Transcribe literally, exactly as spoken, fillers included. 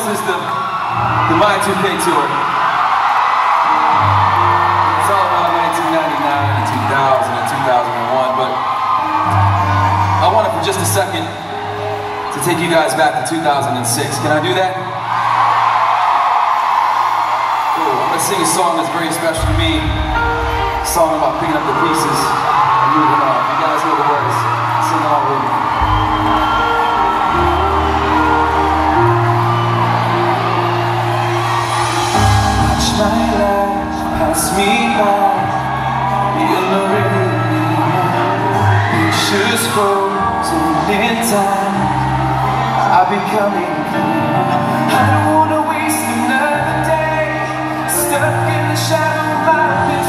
System, the Y two K tour. It's all about nineteen ninety-nine and two thousand and two thousand one, but I wanted for just a second to take you guys back to two thousand six. Can I do that? Cool. I'm gonna sing a song that's very special to me. A song about picking up the pieces and moving on. You guys know the words. Sing along with me. My life pass me by in the river. Pictures frozen in time. I'll be coming. I don't wanna waste another day stuck in the shadow of my